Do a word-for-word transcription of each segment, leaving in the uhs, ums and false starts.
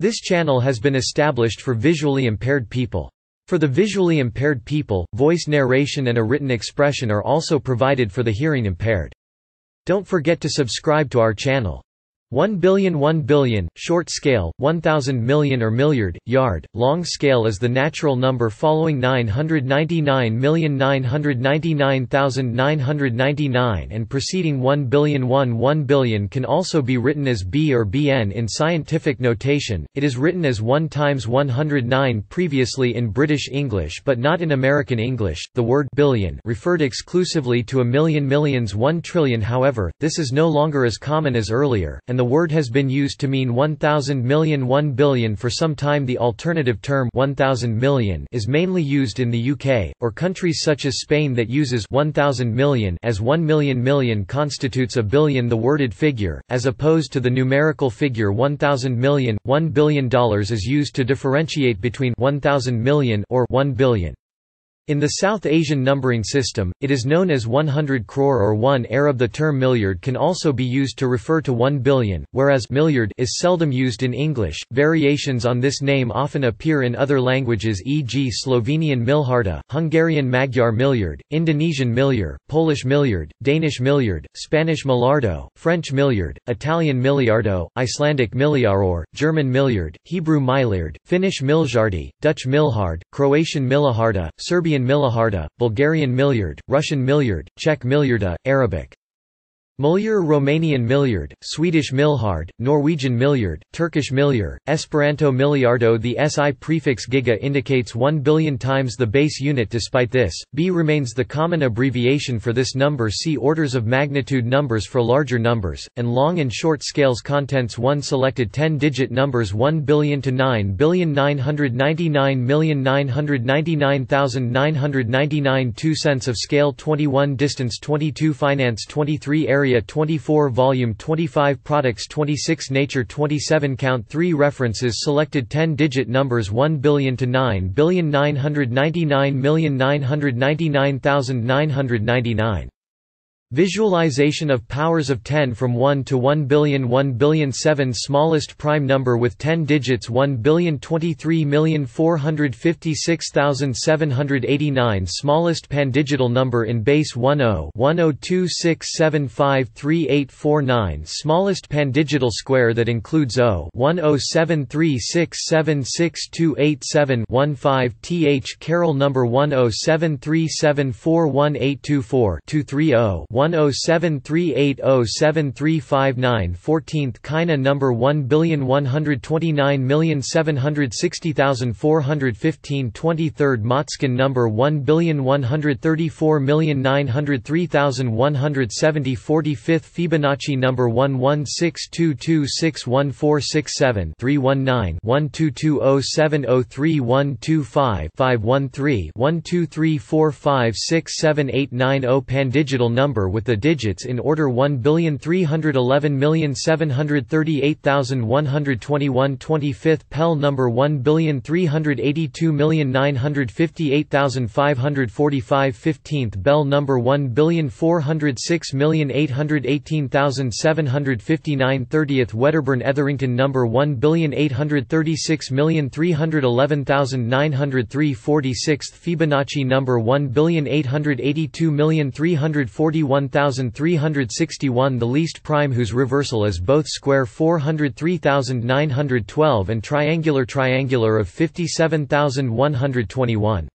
This channel has been established for visually impaired people. For the visually impaired people, voice narration and a written expression are also provided for the hearing impaired. Don't forget to subscribe to our channel. one billion one billion, short scale, one thousand million or milliard, yard, long scale is the natural number following nine hundred ninety-nine million nine hundred ninety-nine thousand nine hundred ninety-nine and preceding one billion one. one billion can also be written as B or B N in scientific notation. It is written as one times one hundred nine previously in British English but not in American English. The word billion referred exclusively to a million millions one trillion. However, this is no longer as common as earlier, and the The word has been used to mean one thousand million one billion for some time. The alternative term one thousand million is mainly used in the U K, or countries such as Spain that uses one thousand million as one million million constitutes a billion, the worded figure, as opposed to the numerical figure one thousand million. one billion dollars is used to differentiate between one thousand million or one billion. In the South Asian numbering system, it is known as one hundred crore or one Arab. The term milliard can also be used to refer to one billion, whereas milliard is seldom used in English. Variations on this name often appear in other languages, for example Slovenian milharda, Hungarian Magyar milliard, Indonesian milliard, Polish milliard, Danish milliard, Spanish millardo, French milliard, Italian miliardo, Icelandic miliaror, German milliard, Hebrew miliard, Finnish miljardi, Dutch milhard, Croatian miliharda, Serbian miliharda, Bulgarian milliard, Russian milliard, Czech miljarda, Arabic Mulyar, Romanian milliard, Swedish milhard, Norwegian milliard, Turkish milyar, Esperanto miliardo. The S I prefix giga indicates one billion times the base unit. Despite this, B remains the common abbreviation for this number. See orders of magnitude numbers for larger numbers, and long and short scales. Contents one selected ten-digit numbers one billion to nine billion nine hundred ninety-nine million nine hundred ninety-nine thousand nine hundred ninety-nine. two cents of scale twenty-one, distance twenty-two, finance twenty-three, area twenty-four, volume twenty-five, products twenty-six, nature twenty-seven, count three. References selected ten-digit numbers one billion to nine billion nine hundred ninety-nine million nine hundred ninety-nine thousand nine hundred ninety-nine. Visualization of powers of ten from one to one billion. one billion seven, smallest prime number with ten digits one billion twenty-three million four hundred fifty-six thousand seven hundred eighty-nine, smallest pandigital number in base ten, one zero two six seven five three eight four nine, smallest pandigital square that includes zero one zero seven three six seven six two eight seven fifteen. Th Carroll number one zero seven three seven four one eight two four two three zero one zero seven three eight zero seven three five nine. fourteenth Kaina number one billion one hundred twenty-nine million seven hundred sixty thousand four hundred fifteen. twenty-third Motzkin number one billion one hundred thirty-four million nine hundred three thousand one hundred seventy. forty-fifth Fibonacci number one one six two two six one four six seven three one nine one two two zero seven zero three one two five five one three one two three four five six seven eight nine zero. Pandigital number with the digits in order one billion three hundred eleven million seven hundred thirty-eight thousand one hundred twenty-one. twenty-fifth Pell number one billion three hundred eighty-two million nine hundred fifty-eight thousand five hundred forty-five. fifteenth Bell number one billion four hundred six million eight hundred eighteen thousand seven hundred fifty-nine. thirtieth Wedderburn Etherington number one billion eight hundred thirty-six million three hundred eleven thousand nine hundred three. forty-sixth Fibonacci number one billion eight hundred eighty-two million three hundred forty-one thousand three hundred sixty-one. The least prime whose reversal is both square four hundred three thousand nine hundred twelve and triangular triangular of fifty-seven thousand one hundred twenty-one.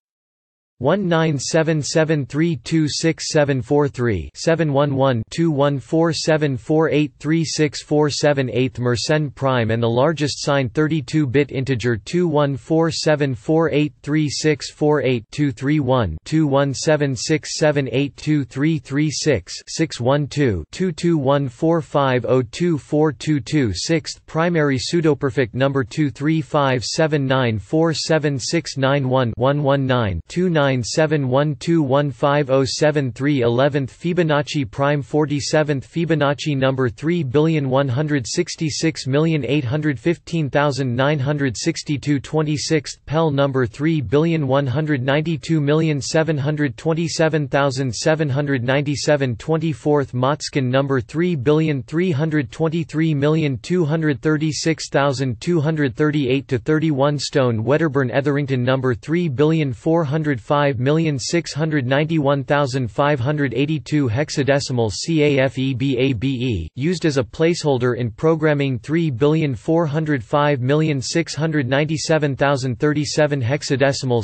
one nine seven seven three two six seven four three seven one one two one four seven four eight three six four seven. eighth Mersenne prime and the largest signed thirty-two bit integer two one four seven four eight three six four eight two three one two one seven six seven eight two three three six six one two two two one four five zero two four two two. sixth primary pseudoperfect number two three five seven nine four seven six nine one one one nine two nine nine seven one two one five zero seven three. eleventh Fibonacci prime. forty-seventh Fibonacci number three billion one hundred sixty-six million eight hundred fifteen thousand nine hundred sixty-two. twenty-sixth Pell number three billion one hundred ninety-two million seven hundred twenty-seven thousand seven hundred ninety-seven. twenty-fourth Motzkin number three billion three hundred twenty-three million two hundred thirty-six thousand two hundred thirty-eight to thirty-one. Stone Wedderburn Etherington number three billion four hundred five million six hundred ninety-one thousand five hundred eighty-two. Hexadecimal CAFEBABE, used as a placeholder in programming three billion four hundred five million six hundred ninety-seven thousand thirty-seven. Hexadecimal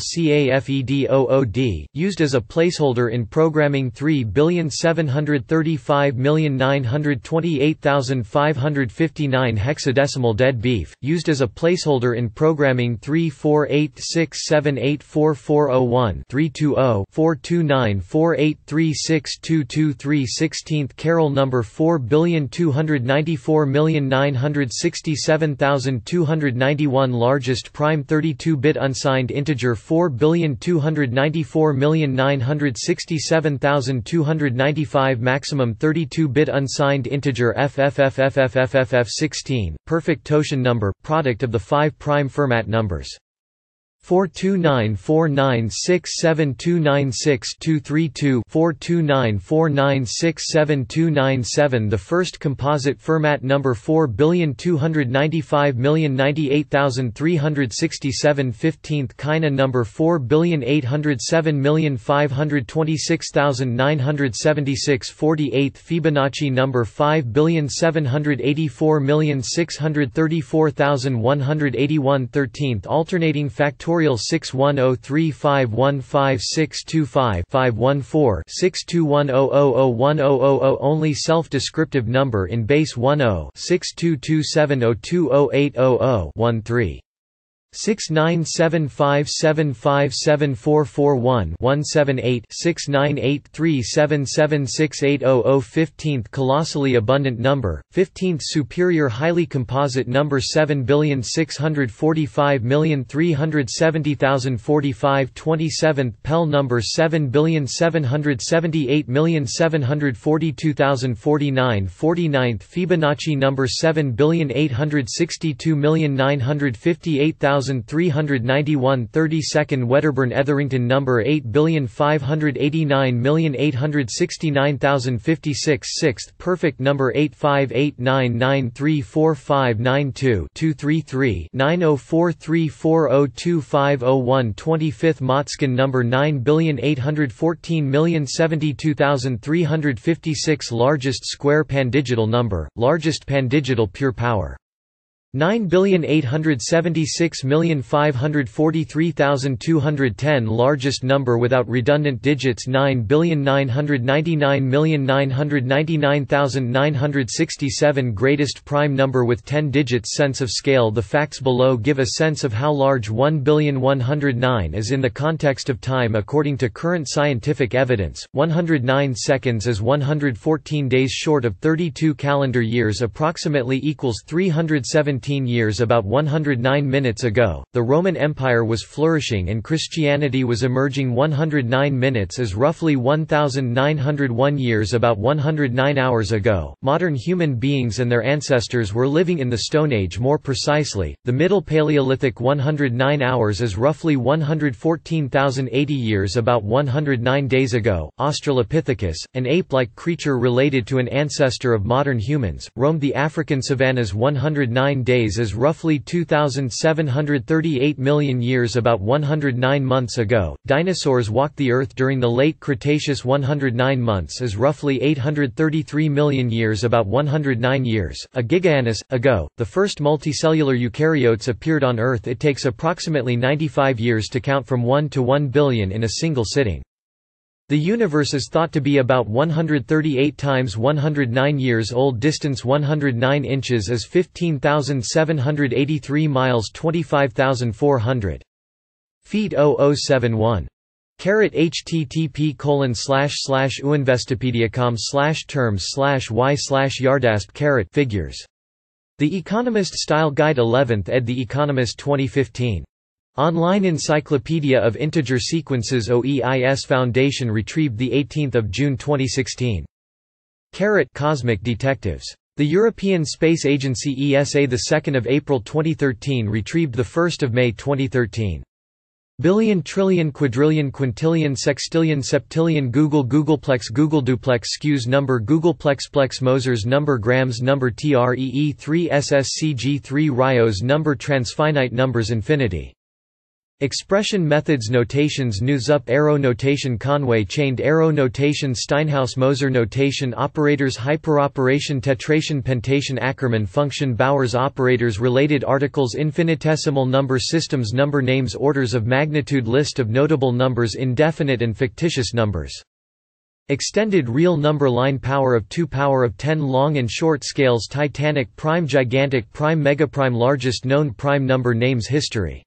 CAFEDOOD, used as a placeholder in programming three billion seven hundred thirty-five million nine hundred twenty-eight thousand five hundred fifty-nine. Hexadecimal dead beef, used as a placeholder in programming three four eight six seven eight four four zero one three two zero four two nine four eight three six two two three. sixteenth Carol number four billion two hundred ninety-four million nine hundred sixty-seven thousand two hundred ninety-one. Largest prime thirty-two bit unsigned integer four billion two hundred ninety-four million nine hundred sixty-seven thousand two hundred ninety-five. Maximum thirty-two bit unsigned integer F F F F F F F F sixteen, perfect Totient number, product of the five prime Fermat numbers. four two nine four nine six seven two nine six two three two four two nine four nine six seven two nine seven. The first composite Fermat number four billion two hundred ninety-five million ninety-eight thousand three hundred sixty-seven. fifteenth Kaina number four billion eight hundred seven million five hundred twenty-six thousand nine hundred seventy-six. forty-eighth Fibonacci number five billion seven hundred eighty-four million six hundred thirty-four thousand one hundred eighty-one. thirteenth Alternating factorial six one zero three five one five six two five five one four six two one zero zero zero one zero zero zero. Only self-descriptive number in base ten six two two seven zero two zero eight zero zero one three. six nine seven five seven five seven four four one one seven eight six nine eight three seven seven six eight zero zero. fifteenth Colossally abundant number, fifteenth Superior highly composite number seven billion six hundred forty-five million three hundred seventy thousand forty-five. twenty-seventh Pell number seven billion seven hundred seventy-eight million seven hundred forty-two thousand forty-nine. forty-ninth Fibonacci number seven billion eight hundred sixty-two million nine hundred fifty-eight thousand three hundred ninety-one. thirty-second Wedderburn Etherington number eight billion five hundred eighty-nine million eight hundred sixty-nine thousand fifty-six. sixth perfect number eight five eight nine nine three four five nine two two three three nine zero four three four zero two five zero one. twenty-fifth Motzkin number nine billion eight hundred fourteen million seventy-two thousand three hundred fifty-six. Largest square pandigital number, largest pandigital pure power. nine billion eight hundred seventy-six million five hundred forty-three thousand two hundred ten. Largest number without redundant digits nine billion nine hundred ninety-nine million nine hundred ninety-nine thousand nine hundred sixty-seven. Greatest prime number with ten digits. Sense of scale. The facts below give a sense of how large one billion one hundred nine is in the context of time. According to current scientific evidence, one hundred nine seconds is one hundred fourteen days short of thirty-two calendar years, approximately equals three hundred seventeen years. About one hundred nine minutes ago, the Roman Empire was flourishing and Christianity was emerging. one hundred nine minutes is roughly one thousand nine hundred one years. About one hundred nine hours ago, modern human beings and their ancestors were living in the Stone Age. More precisely, the Middle Paleolithic. one hundred nine hours is roughly one hundred fourteen thousand eighty years. About one hundred nine days ago, Australopithecus, an ape-like creature related to an ancestor of modern humans, roamed the African savannas. one hundred nine days is roughly two thousand seven hundred thirty-eight million years. About one hundred nine months ago, dinosaurs walked the Earth during the late Cretaceous. one hundred nine months is roughly eight hundred thirty-three million years. About one hundred nine years, a gigaannus ago, the first multicellular eukaryotes appeared on Earth. It takes approximately ninety-five years to count from one to one billion in a single sitting. The universe is thought to be about one hundred thirty-eight times one hundred nine years old. Distance one hundred nine inches is fifteen thousand seven hundred eighty-three miles, twenty-five thousand four hundred feet. zero zero seven one. Carrot http colon slash slash uinvestipedia.com slash terms slash y slash yardasp carrot figures. The Economist Style Guide eleventh ed. The Economist twenty fifteen. Online Encyclopedia of Integer Sequences O E I S Foundation retrieved the eighteenth of June twenty sixteen. Caret Cosmic Detectives. The European Space Agency E S A the second of April twenty thirteen retrieved the first of May twenty thirteen. Billion trillion quadrillion quintillion sextillion septillion Google Googleplex Google Duplex Skews number Googleplexplex Mosers number Grams number T R E E three S S C G three Rios number Transfinite numbers Infinity. Expression methods Notations News up arrow notation Conway chained arrow notation Steinhaus-Moser notation Operators Hyperoperation Tetration Pentation Ackermann function Bowers operators Related articles Infinitesimal number systems Number names Orders of magnitude List of notable numbers Indefinite and fictitious numbers. Extended real number line Power of two Power of ten Long and short scales Titanic Prime Gigantic Prime Megaprime Largest known prime number names History